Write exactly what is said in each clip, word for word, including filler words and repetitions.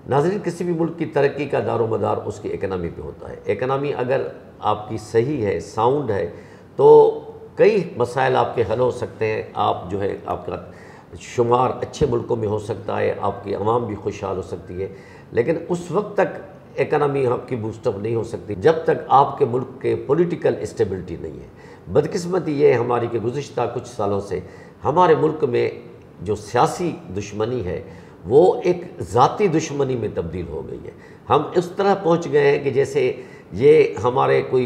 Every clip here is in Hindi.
नाज़रीन, किसी भी मुल्क की तरक्की का दारोमदार उसकी इकनॉमी पे होता है। इकनॉमी अगर आपकी सही है, साउंड है, तो कई मसाइल आपके हल हो सकते हैं। आप जो है आपका शुमार अच्छे मुल्कों में हो सकता है, आपकी आवाम भी खुशहाल हो सकती है, लेकिन उस वक्त तक इकनॉमी आपकी बूस्टअप नहीं हो सकती जब तक आपके मुल्क के पॉलिटिकल स्टेबिलिटी नहीं है। बदकिस्मती ये है हमारी कि गुज़िश्ता कुछ सालों से हमारे मुल्क में जो सियासी दुश्मनी है वो एक ज़ाती दुश्मनी में तब्दील हो गई है। हम इस तरह पहुँच गए हैं कि जैसे ये हमारे कोई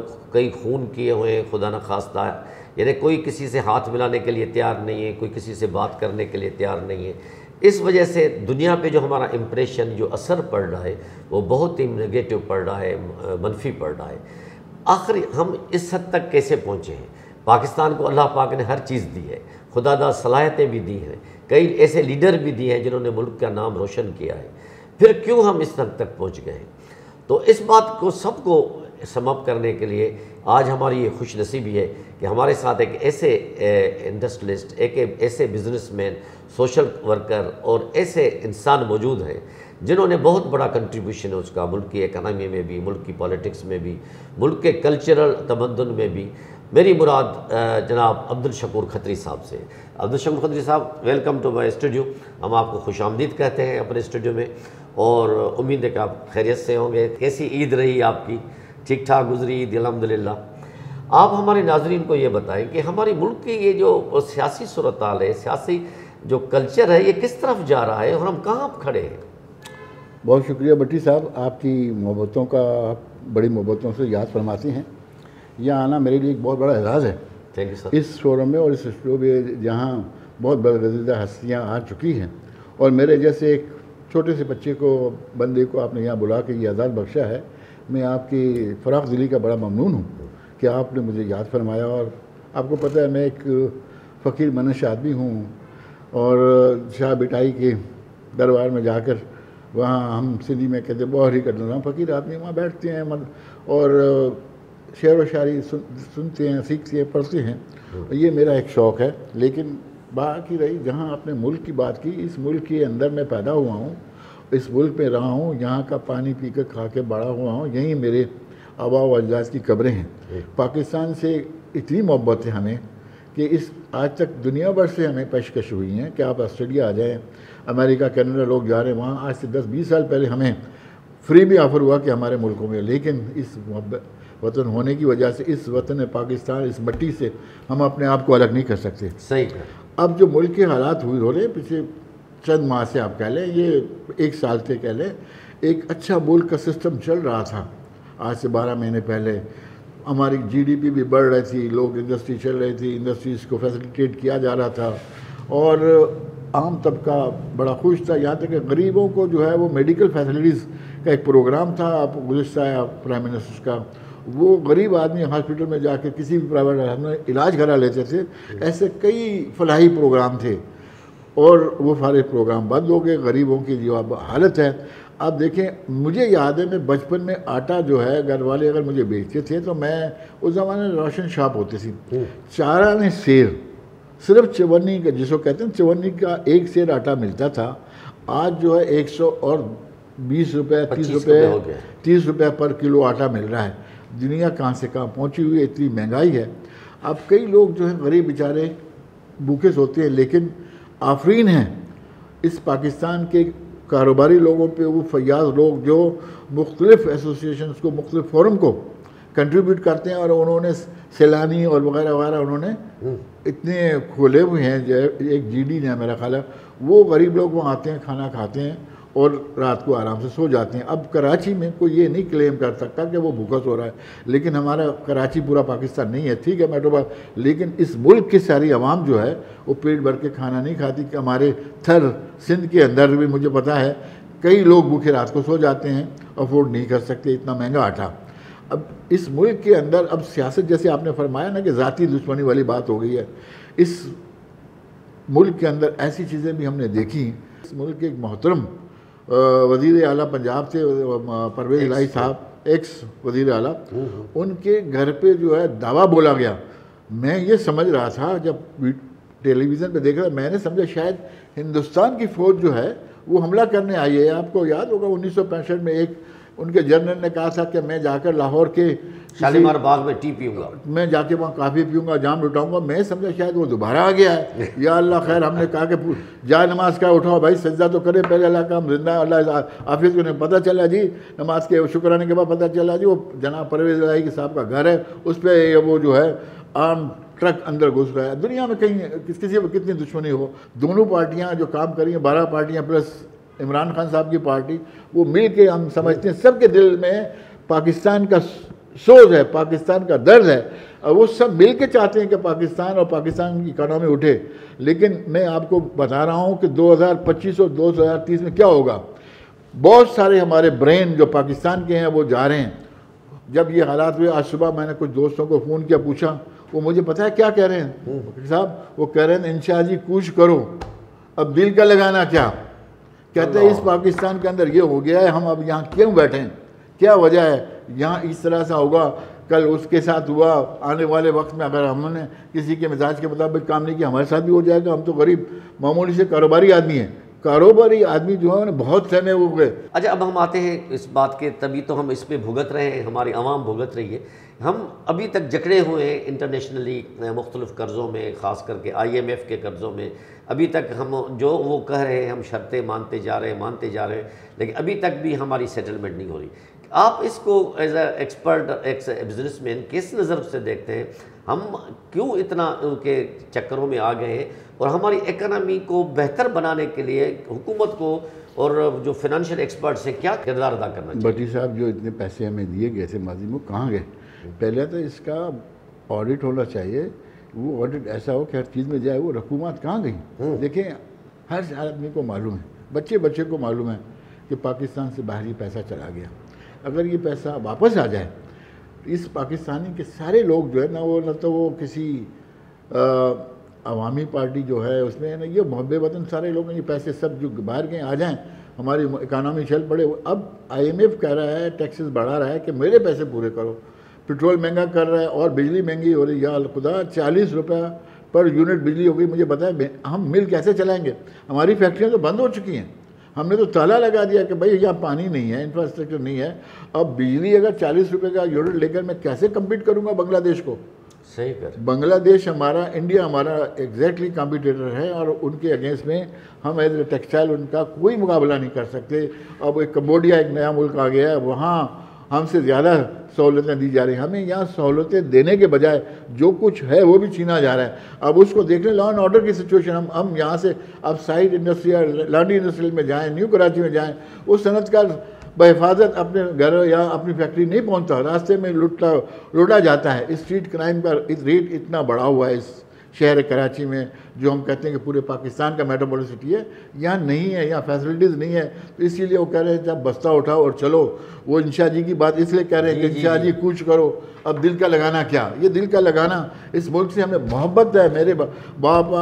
कई खून किए हुए हैं, खुदा न खास्ता, यानी कोई किसी से हाथ मिलाने के लिए तैयार नहीं है, कोई किसी से बात करने के लिए तैयार नहीं है। इस वजह से दुनिया पे जो हमारा इम्प्रेशन, जो असर पड़ रहा है वो बहुत ही नेगेटिव पड़ रहा है, मनफी पड़ रहा है। आखिर हम इस हद तक कैसे पहुँचे हैं? पाकिस्तान को अल्लाह पाक ने हर चीज़ दी है, खुदादा सलाहियतें भी दी हैं, कई ऐसे लीडर भी दिए हैं जिन्होंने मुल्क का नाम रोशन किया है, फिर क्यों हम इस हद तक पहुँच गए हैं? तो इस बात को सबको समअप करने के लिए आज हमारी ये खुश नसीबी है कि हमारे साथ एक ऐसे इंडस्ट्रियलिस्ट, एक ऐसे बिजनेसमैन, सोशल वर्कर और ऐसे इंसान मौजूद हैं जिन्होंने बहुत बड़ा कंट्रीब्यूशन है उसका मुल्क की इकनॉमी में भी, मुल्क की पॉलिटिक्स में भी, मुल्क के कल्चरल तमद्दुन में भी। मेरी मुराद जनाब अब्दुल शकूर खत्री साहब से। अब्दुल शकूर खत्री साहब, वेलकम टू माई स्टूडियो। हम आपको खुशामदीद कहते हैं अपने स्टूडियो में, और उम्मीद है कि आप खैरियत से होंगे। कैसी ईद रही आपकी? ठीक ठाक गुजरी ईद अल्हम्दुलिल्लाह। आप हमारे नाजरीन को ये बताएं कि हमारे मुल्क की ये जो सियासी सूरत हाल है, सियासी जो कल्चर है, ये किस तरफ जा रहा है और हम कहाँ खड़े हैं? बहुत शुक्रिया भट्टी साहब, आपकी मोहब्बतों का आप बड़ी मोहब्बतों से याद फरमाती हैं। यहाँ आना मेरे लिए एक बहुत बड़ा एजाज़ है। Thank you sir. इस शोरूम में और इस स्टूडियो में जहाँ बहुत बरगज़ीदा हस्तियाँ आ चुकी हैं, और मेरे जैसे एक छोटे से बच्चे को, बंदे को आपने यहाँ बुला के ये आज़ाद बख्शा है। मैं आपकी फ़राख दिली का बड़ा ममनून हूँ कि आपने मुझे याद फरमाया। और आपको पता है मैं एक फ़कीर मनश आदमी हूँ, और शाह बिटाई के दरबार में जाकर वहाँ हम सिंधी में कहते बहुत ही कर रहा फ़कीर आदमी वहाँ बैठते हैं मत और शेर व शायरी सुन, सुनते हैं, सीखते हैं, पढ़ते हैं। ये मेरा एक शौक़ है। लेकिन बाकी रही जहाँ आपने मुल्क की बात की, इस मुल्क के अंदर मैं पैदा हुआ हूँ, इस मुल्क में रहा हूँ, यहाँ का पानी पी कर खा के बड़ा हुआ हूँ, यहीं मेरे आबा व अजदाद की कब्रें हैं। पाकिस्तान से इतनी मोहब्बत है हमें कि इस आज तक दुनिया भर से हमें पेशकश हुई हैं कि आप ऑस्ट्रेलिया आ जाएँ, अमेरिका, कनाडा लोग जा रहे हैं वहाँ। आज से दस बीस साल पहले हमें फ्री भी ऑफ़र हुआ कि हमारे मुल्कों में, लेकिन इस वतन होने की वजह से, इस वतन पाकिस्तान, इस मट्टी से हम अपने आप को अलग नहीं कर सकते। सही। अब जो मुल्क के हालात हुए हो रहे पिछले चंद माह से, आप कह लें ये एक साल से कह लें, एक अच्छा मुल्क का सिस्टम चल रहा था। आज से बारह महीने पहले हमारी जीडीपी भी बढ़ रही थी, लोग इंडस्ट्री चल रही थी, इंडस्ट्रीज़ को फैसिलिटेट किया जा रहा था, और आम तबका बड़ा खुश था। यहाँ तक कि गरीबों को जो है वो मेडिकल फैसिलिटीज़ का एक प्रोग्राम था, आप गुज़िश्ता प्राइम मिनिस्टर का, वो गरीब आदमी हॉस्पिटल में जाकर किसी भी प्राइवेट में इलाज करा लेते थे। ऐसे कई फलाही प्रोग्राम थे, और वो सारे प्रोग्राम बंद हो गए। गरीबों की जो अब हालत है, अब देखें, मुझे याद है मैं बचपन में आटा जो है घर वाले अगर मुझे बेचते थे तो मैं, उस ज़माने में राशन शॉप होती थी, चारा में सेर, सिर्फ चवन्नी का, जिसको कहते हैं चवन्नी का एक सेर आटा मिलता था। आज जो है एक सौ और बीस रुपये, तीस रुपये तीस रुपये पर किलो आटा मिल रहा है। दुनिया कहाँ से कहाँ पहुँची हुई है, इतनी महंगाई है। अब कई लोग जो हैं गरीब बेचारे भूखे सोते हैं, लेकिन आफरीन हैं इस पाकिस्तान के कारोबारी लोगों पे, वो फयाज लोग जो मुख्तलिफ़ एसोसिएशंस को, मुख्तलिफ़ फोरम को कंट्रीब्यूट करते हैं, और उन्होंने सैलानी और वगैरह वगैरह उन्होंने इतने खोले हुए हैं। एक जी डी ने मेरा ख्याल है, वो गरीब लोग वहाँ आते हैं, खाना खाते हैं और रात को आराम से सो जाते हैं। अब कराची में कोई ये नहीं क्लेम कर सकता कि वो भूखा सो रहा है, लेकिन हमारा कराची पूरा पाकिस्तान नहीं है, ठीक है मेट्रोपॉल, लेकिन इस मुल्क की सारी आवाम जो है वो पेट भर के खाना नहीं खाती। कि हमारे थर सिंध के अंदर भी मुझे पता है कई लोग भूखे रात को सो जाते हैं, अफोर्ड नहीं कर सकते इतना महंगा आटा। अब इस मुल्क के अंदर अब सियासत, जैसे आपने फरमाया ना कि ज़ाती दुश्मनी वाली बात हो गई है, इस मुल्क के अंदर ऐसी चीज़ें भी हमने देखी। इस मुल्क के एक मोहतरम वज़ीर आला पंजाब थे, परवेज़ इलाही साहब, एक्स वज़ीर आला, उनके घर पे जो है दावा बोला गया। मैं ये समझ रहा था जब टेलीविज़न पे देख रहा, मैंने समझा शायद हिंदुस्तान की फ़ौज जो है वो हमला करने आई है। आपको याद होगा उन्नीस सौ पैंसठ में एक उनके जनरल ने कहा था कि मैं जाकर लाहौर के शालीमार बाग में टी पीऊँगा, मैं जाके वहाँ काफ़ी पीऊँगा, जाम लुटाऊँगा। मैं समझा शायद वो दोबारा आ गया है। या अल्लाह खैर, हमने कहा कि जा नमाज का उठाओ भाई, सज्जा तो करे पहले अल्लाह का, हम जिंदा अल्लाह हाफिज़ को नहीं पता चला जी, नमाज के शुक्राने के बाद पता चला जी वो जनाब परवेज़ इलाही साहब का घर है, उस पर वो जो है आम ट्रक अंदर घुस रहा है। दुनिया में कहीं किस किसी पर कितनी दुश्मनी हो, दोनों पार्टियाँ जो काम करी हैं, बारह पार्टियाँ प्लस इमरान खान साहब की पार्टी, वो मिल के हम समझते हैं सबके दिल में पाकिस्तान का सोच है, पाकिस्तान का दर्द है, और वो सब मिल के चाहते हैं कि पाकिस्तान और पाकिस्तान की इकानमी उठे। लेकिन मैं आपको बता रहा हूँ कि दो हज़ार पच्चीस और दो हज़ार तीस में क्या होगा। बहुत सारे हमारे ब्रेन जो पाकिस्तान के हैं वो जा रहे हैं। जब ये हालात हुए, आज सुबह मैंने कुछ दोस्तों को फ़ोन किया, पूछा, वो मुझे पता है क्या कह रहे हैं साहब, वो कह रहे हैं इंशाअ जी कूच करो, अब दिल का लगाना क्या। कहते हैं इस पाकिस्तान के अंदर ये हो गया है, हम अब यहाँ क्यों बैठे हैं, क्या वजह है, यहाँ इस तरह से होगा, कल उसके साथ हुआ, आने वाले वक्त में अगर हमने किसी के मिजाज के मुताबिक काम नहीं किया हमारे साथ भी हो जाएगा। हम तो गरीब मामूली से कारोबारी आदमी हैं, कारोबारी आदमी जो है बहुत सहमे हो गए। अच्छा, अब हम आते हैं इस बात के, तभी तो हम इस पे भुगत रहे हैं, हमारी आवाम भुगत रही है। हम अभी तक जकड़े हुए हैं इंटरनेशनली मुख्तलिफ कर्ज़ों में, ख़ास करके आई एम एफ़ के कर्ज़ों में। अभी तक हम जो वो कह रहे हैं, हम शर्तें मानते जा रहे हैं मानते जा रहे हैं, लेकिन अभी तक भी हमारी सेटलमेंट नहीं हो रही। आप इसको as a expert, ex businessman किस नज़र से देखते हैं, हम क्यों इतना उनके चक्करों में आ गए हैं, और हमारी इकनॉमी को बेहतर बनाने के लिए हुकूमत को और जो फाइनेंशियल एक्सपर्ट्स हैं क्या किरदार अदा करना चाहिए? भट्टी साहब, जो इतने पैसे हमें दिए गए थे माजी में, कहाँ गए? पहले तो इसका ऑडिट होना चाहिए, वो ऑडिट ऐसा हो कि हर चीज़ में जाए, वो रकूमत कहाँ गई। देखें, हर आदमी को मालूम है, बच्चे बच्चे को मालूम है कि पाकिस्तान से बाहरी पैसा चला गया। अगर ये पैसा वापस आ जाए, इस पाकिस्तानी के सारे लोग जो है ना, वो न तो वो किसी अवामी पार्टी जो है उसमें ना, ये मुहब्बे वतन सारे लोग, ये पैसे सब जो बाहर के आ जाएं, हमारी इकानमी चल पड़े। अब आई एम एफ कह रहा है, टैक्सेस बढ़ा रहा है कि मेरे पैसे पूरे करो, पेट्रोल महंगा कर रहा है और बिजली महंगी हो रही है। या खुदा, चालीस रुपया पर यूनिट बिजली हो गई। मुझे बताएं हम मिल कैसे चलाएंगे? हमारी फैक्ट्रियाँ तो बंद हो चुकी हैं, हमने तो ताला लगा दिया कि भाई यहाँ पानी नहीं है, इंफ्रास्ट्रक्चर नहीं है। अब बिजली अगर चालीस रुपये का यूनिट लेकर मैं कैसे कम्पीट करूँगा बांग्लादेश को? सही कर, बांग्लादेश हमारा, इंडिया हमारा एग्जैक्टली कॉम्पिटिटर है, और उनके अगेंस्ट में हम एज ए टेक्सटाइल उनका कोई मुकाबला नहीं कर सकते। अब एक कम्बोडिया एक नया मुल्क आ गया है, वहाँ हमसे ज़्यादा सहूलतें दी जा रही हैं। हमें यहाँ सहूलतें देने के बजाय जो कुछ है वो भी छीना जा रहा है। अब उसको देख लें, लॉ एंड ऑर्डर की सिचुएशन, हम हम यहाँ से अब साइड इंडस्ट्रियल, लाडी इंडस्ट्रियल में जाएँ, न्यू कराची में जाएँ, उस सनतकार बहिफाजत अपने घर या अपनी फैक्ट्री नहीं पहुँचता, रास्ते में लुटा लुटा जाता है। स्ट्रीट क्राइम का रेट इतना बढ़ा हुआ है इस शहर कराची में, जो हम कहते हैं कि पूरे पाकिस्तान का मेट्रोपोलिटन सिटी है, यहाँ नहीं है, यहाँ फैसिलिटीज़ नहीं है। तो इसीलिए वो कह रहे हैं जब बस्ता उठाओ और चलो। वो इंशा जी की बात इसलिए कह रहे हैं कि इंशा जी कूच करो, अब दिल का लगाना क्या? ये दिल का लगाना, इस मुल्क से हमें मोहब्बत है। मेरे बाबा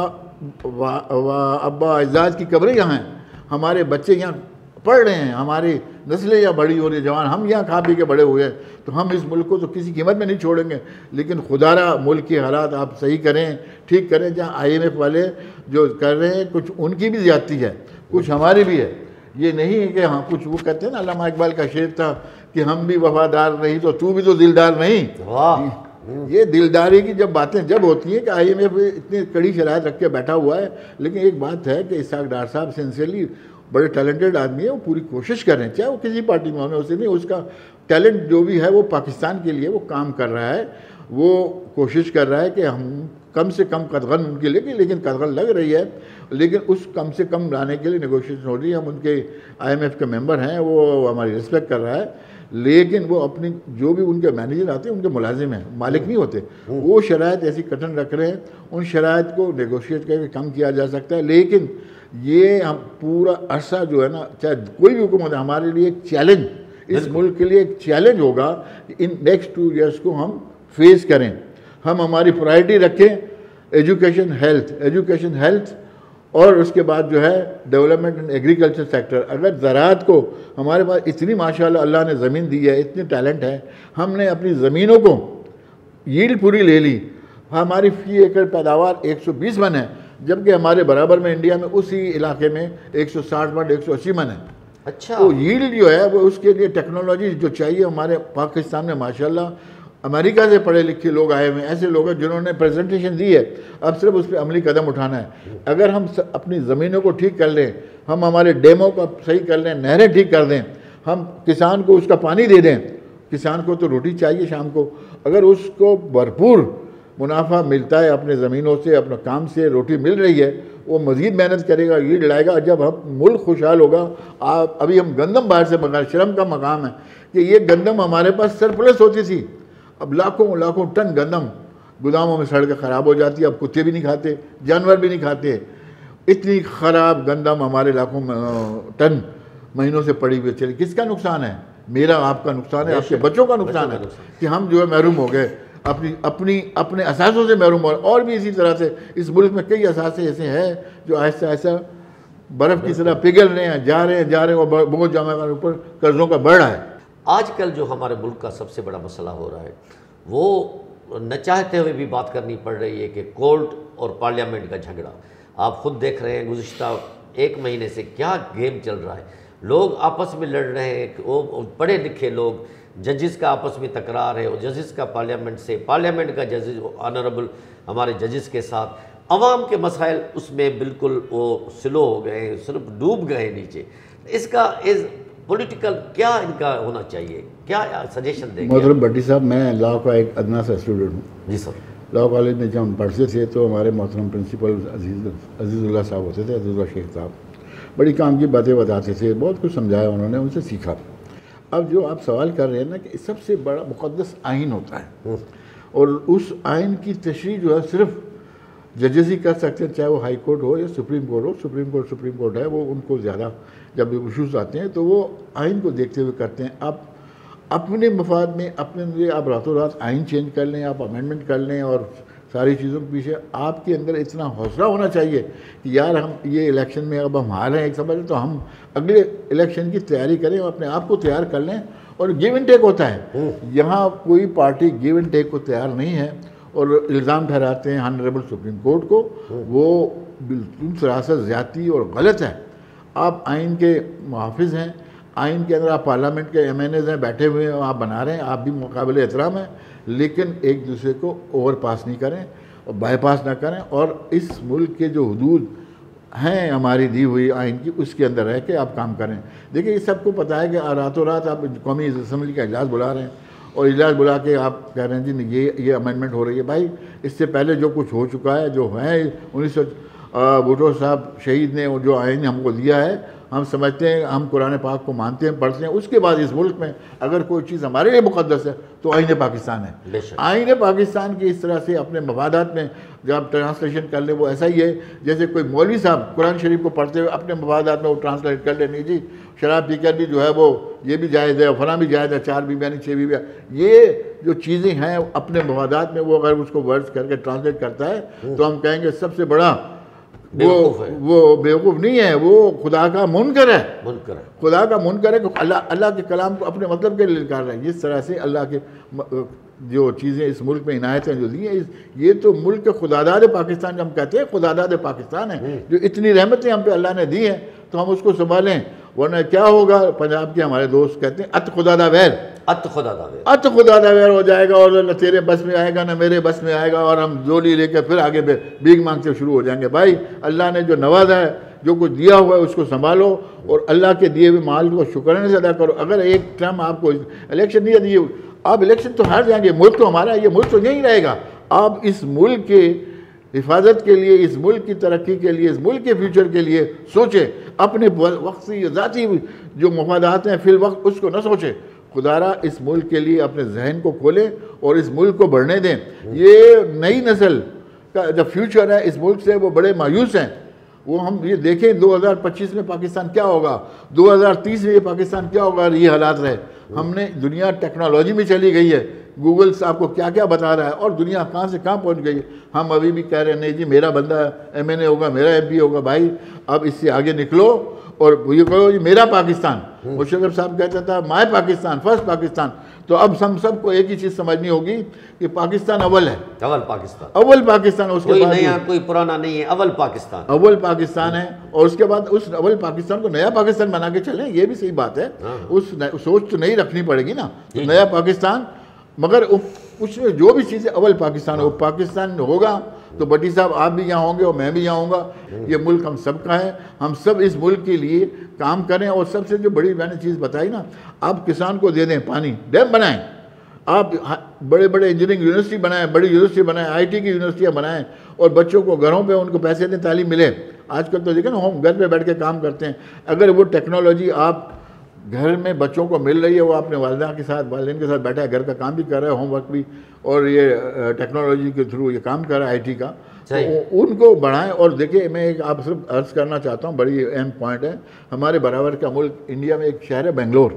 अब्बा एजाज की कब्रें यहाँ हैं, हमारे बच्चे यहाँ पढ़ रहे हैं, हमारी नस्लें यहाँ बड़ी हो रही है, जवान हम यहाँ खा पी के बड़े हुए हैं। तो हम इस मुल्क को तो किसी कीमत में नहीं छोड़ेंगे। लेकिन खुदारा मुल्क के हालात आप सही करें, ठीक करें। जहाँ आई एम एफ वाले जो कर रहे हैं, कुछ उनकी भी ज़्यादती है, कुछ हमारी भी है। ये नहीं है कि हाँ कुछ, वो कहते हैं ना, अल्लामा इकबाल का शेर था कि हम भी वफादार नहीं तो तू भी तो दिलदार नहीं। वाह, ये दिलदारी की जब बातें जब होती हैं कि आई एम एफ इतनी कड़ी शराइत रख के बैठा हुआ है। लेकिन एक बात है कि इसहाक डार साहब सिंसियरली बड़े टैलेंटेड आदमी है, वो पूरी कोशिश कर रहे हैं, चाहे वो किसी पार्टी में हमें उसे नहीं, उसका टैलेंट जो भी है वो पाकिस्तान के लिए वो काम कर रहा है। वो कोशिश कर रहा है कि हम कम से कम कदगन उनके लिए, लेकिन कदगन लग रही है, लेकिन उस कम से कम लाने के लिए नेगोशिएशन हो रही है। हम उनके आई एम एफ के मेंबर हैं, वो हमारी रिस्पेक्ट कर रहा है। लेकिन वो अपनी जो भी उनके मैनेजर आते हैं उनके मुलाजिम हैं, मालिक नहीं होते। वो शराइत ऐसी कठिन रख रहे हैं, उन शराइत को नेगोशिएट करके कम किया जा सकता है। लेकिन ये हम पूरा अरसा जो है ना, चाहे कोई भी हुकूमत है, हमारे लिए एक चैलेंज, इस मुल्क के लिए एक चैलेंज होगा कि इन नेक्स्ट टू ईयर्स को हम फेस करें। हम हमारी प्रायोरिटी रखें एजुकेशन हेल्थ, एजुकेशन हेल्थ और उसके बाद जो है डेवलपमेंट इन एग्रीकल्चर सेक्टर। अगर ज़राअत को, हमारे पास इतनी माशाल्लाह अल्लाह ने ज़मीन दी है, इतनी टैलेंट है, हमने अपनी ज़मीनों को यील्ड पूरी ले ली, हमारी फी एकड़ पैदावार एक सौ बीस मन है, जबकि हमारे बराबर में इंडिया में उसी इलाके में एक सौ साठ मन एक सौ अस्सी मन है। अच्छा, तो यील्ड जो है वो उसके लिए टेक्नोलॉजी जो चाहिए हमारे पाकिस्तान में माशाल्लाह अमेरिका से पढ़े लिखे लोग आए हुए हैं, ऐसे लोग हैं जिन्होंने प्रेजेंटेशन दी है, अब सिर्फ उस पर अमली कदम उठाना है। अगर हम अपनी ज़मीनों को ठीक कर लें, हम हमारे डैमों का सही कर लें, नहरें ठीक कर दें, हम किसान को उसका पानी दे दें, किसान को तो रोटी चाहिए शाम को, अगर उसको भरपूर मुनाफा मिलता है अपने ज़मीनों से, अपने काम से रोटी मिल रही है, वो मज़ीद मेहनत करेगा, यील्ड लाएगा। जब हम मुल्क खुशहाल होगा, आप अभी हम गंदम बाहर से मंगा, शर्म का मकाम है कि ये गंदम हमारे पास सरप्लस होती थी, अब लाखों लाखों टन गंदम गोदामों में सड़ के ख़राब हो जाती है, अब कुत्ते भी नहीं खाते, जानवर भी नहीं खाते, इतनी ख़राब गंदम हमारे लाखों में टन महीनों से पड़ी हुई चली। किसका नुकसान है? मेरा आपका नुकसान है, आपके बच्चों का नुकसान है कि हम जो है महरूम हो गए, अपनी अपनी अपने असासों से महरूम हो। और भी इसी तरह से इस मुल्क में कई असासे ऐसे हैं जो ऐसा ऐसा बर्फ़ की तरह पिघल रहे हैं, जा रहे हैं जा रहे हैं और बहुत जमा कर ऊपर कर्ज़ों का बढ़ रहा है। आजकल जो हमारे मुल्क का सबसे बड़ा मसला हो रहा है वो न चाहते हुए भी बात करनी पड़ रही है कि कोर्ट और पार्लियामेंट का झगड़ा। आप खुद देख रहे हैं गुज़िश्ता एक महीने से क्या गेम चल रहा है, लोग आपस में लड़ रहे हैं, वो पढ़े लिखे लोग, जजेस का आपस में तकरार है, और जजेस का पार्लियामेंट से, पार्लियामेंट का जजेस ऑनरेबल हमारे जजेस के साथ, अवाम के मसाइल उसमें बिल्कुल वो स्लो हो गए, सिर्फ डूब गए नीचे। इसका इस पॉलिटिकल क्या इनका होना चाहिए, क्या सजेशन देंगे? मोहतरम भट्टी साहब, मैं लॉ का एक अदना सा स्टूडेंट हूँ। जी सर। लॉ कॉलेज में जब हम पढ़ते थे तो हमारे मोहतरम प्रिंसिपल अजीज़ अजीज़ुल्लाह साहब होते थे, अजीज़ुल्लाह शेख साहब, बड़ी काम की बातें बताते थे, बहुत कुछ समझाया उन्होंने, उनसे सीखा। अब जो आप सवाल कर रहे हैं ना कि सबसे बड़ा मुक़द्दस आइन होता है, और उस आइन की तशरीह जो है सिर्फ जजेस ही कर सकते हैं, चाहे वो हाई कोर्ट हो या सुप्रीम कोर्ट हो। सुप्रीम कोर्ट सुप्रीम कोर्ट है, वो उनको ज़्यादा जब इशूज़ आते हैं तो वो आइन को देखते हुए करते हैं। आप अपने मफाद में अपने लिए आप रातों रात आइन चेंज कर लें, आप अमेंडमेंट कर लें, और सारी चीज़ों के पीछे आपके अंदर इतना हौसला होना चाहिए कि यार हम ये इलेक्शन में अब हम हार रहे हैं एक समझ, तो हम अगले इलेक्शन की तैयारी करें और अपने आप को तैयार कर लें। और गिव एंड टेक होता है, यहाँ कोई पार्टी गिव एंड टेक को तैयार नहीं है और इल्ज़ाम ठहराते हैं ऑनरेबल सुप्रीम कोर्ट को, वो बिल्कुल सरासर ज़्यादती और गलत है। आप आइन के मुहाफ़िज़ हैं, आइन के अंदर आप पार्लियामेंट के एम एन एज़ हैं, बैठे हुए हैं, आप बना रहे हैं, आप भी मुकाबिले एहतराम हैं, लेकिन एक दूसरे को ओवर पास नहीं करें और बाईपास ना करें, और इस मुल्क के जो हदूद हैं हमारी दी हुई आइन की, उसके अंदर रह के आप काम करें। देखिए, ये सबको पता है कि रातों रात आप कौमी असम्बली का इजलास बुला रहे हैं और इजलास बुला के आप कह रहे हैं जी ये ये अमेंडमेंट हो रही है। भाई, इससे पहले जो कुछ हो चुका है, जो है उन्नीस सौ भुट्टो साहब शहीद ने जो आइन हमको दिया है, हम समझते हैं, हम कुरान पाक को मानते हैं, पढ़ते हैं, उसके बाद इस मुल्क में अगर कोई चीज़ हमारे लिए मुक़द्दस है तो आइन पाकिस्तान है। आइन पाकिस्तान की इस तरह से अपने मफादात में जब ट्रांसलेशन कर ले, वो ऐसा ही है जैसे कोई मौलवी साहब कुरान शरीफ को पढ़ते हुए अपने मफादात में वो ट्रांसलेट कर ले, नहीं जी शराब पीकर भी जो है वो ये भी जायज़ है, फलां भी जायज़ है, चार बीबियाँ नहीं छः बीबियाँ, ये जो चीज़ें हैं अपने मफादात में वो अगर उसको वर्ड्स करके ट्रांसलेट करता है तो हम कहेंगे सबसे बड़ा वो वो बेवकूफ़ नहीं है, वो खुदा का मुनकर है, मुनकर है खुदा का मुनकर है। अल्लाह अल्लाह के कलाम को अपने मतलब के लिए निकाल रहे हैं। जिस तरह से अल्लाह के जो चीज़ें इस मुल्क में इनायतें जो दी हैं, ये तो मुल्क के खुदादाद पाकिस्तान, हम कहते हैं खुदादाद पाकिस्तान है, जो इतनी रहमतें हम पे अल्लाह ने दी हैं, तो हम उसको संभालें, वरना क्या होगा। पंजाब के हमारे दोस्त कहते हैं अत खुदादा वैर, अत खुदादा वैर, अत खुदादा वैर हो जाएगा, और न तेरे बस में आएगा न मेरे बस में आएगा, और हम जोली लेकर फिर आगे भीख मांगते शुरू हो जाएंगे। भाई, अल्लाह ने जो नवाजा है, जो कुछ दिया हुआ है, उसको संभालो और अल्लाह के दिए हुए माल को शुक्राने से अदा करो। अगर एक टर्म आपको इलेक्शन नहीं दिए, आप इलेक्शन तो हार जाएंगे, मुल्क तो हमारा है, ये मुल्क तो यहीं रहेगा। आप इस मुल्क के हिफाजत के लिए, इस मुल्क की तरक्की के लिए, इस मुल्क के फ्यूचर के लिए सोचें, अपने वक्त से ज़ाती जो मफादात हैं फिल वक्त उसको न सोचें। खुदारा इस मुल्क के लिए अपने जहन को खोलें और इस मुल्क को बढ़ने दें। ये नई नस्ल का जो फ्यूचर है इस मुल्क से, वो बड़े मायूस हैं। वो हम ये देखें दो हज़ार पच्चीस में पाकिस्तान क्या होगा, दो हज़ार तीस में ये पाकिस्तान क्या होगा, ये हालात रहे। हमने दुनिया टेक्नोलॉजी में चली गई है, गूगल आपको क्या क्या बता रहा है, और दुनिया कहाँ से कहाँ पहुँच गई है। हम अभी भी कह रहे हैं नहीं जी मेरा बंदा एम एन ए होगा, मेरा एम पी होगा। भाई, अब इससे आगे निकलो और ये कहो जी मेरा पाकिस्तान, मुशर्रफ साहब कहता था माय पाकिस्तान, फर्स्ट पाकिस्तान। तो अब हम सबको एक ही चीज़ समझनी होगी कि पाकिस्तान अव्वल है, अव्वल पाकिस्तान, अव्वल पाकिस्तान, उसके कोई बाद नया कोई पुराना नहीं है, अव्वल पाकिस्तान, अव्वल पाकिस्तान है। और उसके बाद उस अव्वल पाकिस्तान को नया पाकिस्तान बना के चलें, ये भी सही बात है। उस सोच तो नहीं रखनी पड़ेगी ना, तो नया पाकिस्तान, मगर उसमें जो भी चीज़ें अव्वल पाकिस्तान वो पाकिस्तान होगा तो भट्टी साहब आप भी यहाँ होंगे और मैं भी यहाँ होऊंगा। ये मुल्क हम सब का है, हम सब इस मुल्क के लिए काम करें। और सबसे जो बड़ी मैंने चीज़ बताई ना, आप किसान को दे दें पानी, डैम बनाएं, आप बड़े बड़े इंजीनियरिंग यूनिवर्सिटी बनाएं, बड़ी यूनिवर्सिटी बनाएं, आईटी की यूनिवर्सिटियाँ बनाएं, और बच्चों को घरों पे उनको पैसे दें, तालीम मिले। आजकल तो देखिए ना, हम घर पे बैठ के काम करते हैं। अगर वो टेक्नोलॉजी आप घर में बच्चों को मिल रही है, वो अपने वालिदा के साथ वालिदैन के साथ बैठा है, घर का काम भी कर रहा है, होमवर्क भी, और ये टेक्नोलॉजी के थ्रू ये काम कर रहा है आईटी का, तो उनको बढ़ाएं। और देखिए, मैं एक आप सिर्फ अर्ज़ करना चाहता हूँ, बड़ी अहम पॉइंट है, हमारे बराबर का मुल्क इंडिया में एक शहर है बेंगलोर।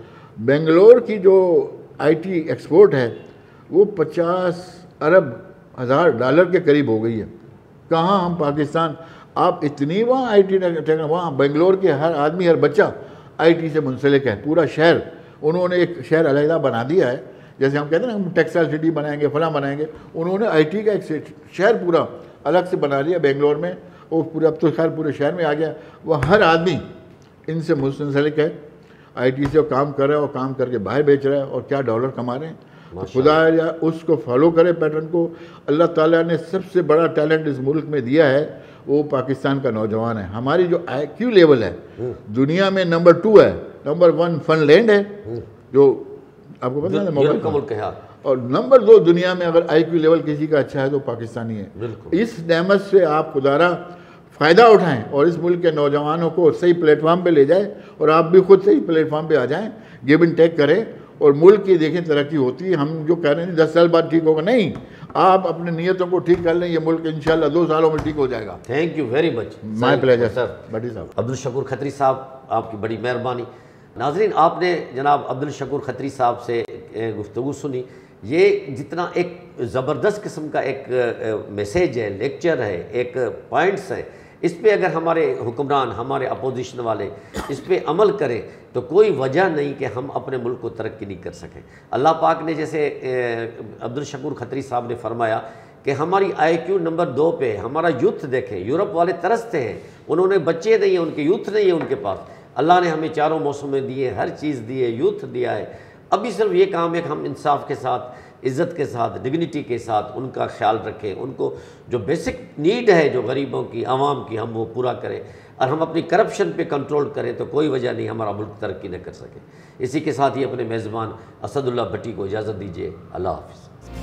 बेंगलोर की जो आईटी एक्सपोर्ट है वो पचास अरब हज़ार डॉलर के करीब हो गई है। कहाँ हम पाकिस्तान, आप इतनी वहाँ आई टी वहाँ बेंगलोर के हर आदमी, हर बच्चा आईटी से मुंसलिक है। पूरा शहर उन्होंने एक शहर अलहदा बना दिया है, जैसे हम कहते हैं ना हम टेक्सटाइल सिटी बनाएंगे, फला बनाएंगे, उन्होंने आईटी का एक शहर पूरा अलग से बना दिया बेंगलोर में। वो पूरा अब तो खैर पूरे शहर में आ गया। वह हर आदमी इनसे मुंसलिक है, आईटी से काम कर रहा है और काम करके बाहर बेच रहा है और क्या डॉलर कमा रहे हैं। तो खुदा या उसको फॉलो करे पैटर्न को। अल्लाह ताला ने सबसे बड़ा टैलेंट इस मुल्क में दिया है, वो पाकिस्तान का नौजवान है। हमारी जो आई क्यू लेवल है दुनिया में नंबर टू है, नंबर वन फिनलैंड है जो आपको पता है मोबाइल का मुल्क है, और नंबर दो दुनिया में अगर आई क्यू लेवल किसी का अच्छा है तो पाकिस्तानी है। इस नेमत से आप खुदारा फ़ायदा उठाएं और इस मुल्क के नौजवानों को सही प्लेटफार्म पे ले जाए, और आप भी खुद सही प्लेटफार्म पे आ जाएं, गिव एंड टेक करें, और मुल्क की देखें तरक्की होती है। हम जो कह रहे हैं दस साल बाद ठीक होगा, नहीं, आप अपने नियतों को ठीक कर लें, ये मुल्क इंशाल्लाह दो सालों में ठीक हो जाएगा। Thank you very much, my pleasure sir. Bhatti sahab, Abdul Shakoor Khatri साहब, आपकी बड़ी मेहरबानी। नाजरीन, आपने जनाब अब्दुल शकूर खत्री साहब से गुफ्तगू सुनी। ये जितना एक ज़बरदस्त किस्म का एक मैसेज है, लेक्चर है, एक पॉइंट्स है, इस पे अगर हमारे हुक्मरान, हमारे अपोजिशन वाले इस पे अमल करें तो कोई वजह नहीं कि हम अपने मुल्क को तरक्की नहीं कर सकें। अल्लाह पाक ने जैसे अब्दुल शकूर खत्री साहब ने फरमाया कि हमारी आई क्यू नंबर दो पे, हमारा यूथ देखें, यूरोप वाले तरसते हैं, उन्होंने बच्चे नहीं है, उनके यूथ नहीं है उनके पास। अल्लाह ने हमें चारों मौसमें दिए, हर चीज़ दी है, यूथ दिया है। अभी सिर्फ ये काम है कि हम इंसाफ के साथ, इज़्ज़त के साथ, डिग्निटी के साथ उनका ख्याल रखें, उनको जो बेसिक नीड है जो गरीबों की, आवाम की, हम वो पूरा करें, और हम अपनी करप्शन पे कंट्रोल करें तो कोई वजह नहीं हमारा मुल्क तरक्की न कर सके। इसी के साथ ही अपने मेज़बान असदुल्लाह भट्टी को इजाज़त दीजिए। अल्लाह हाफ़िज़।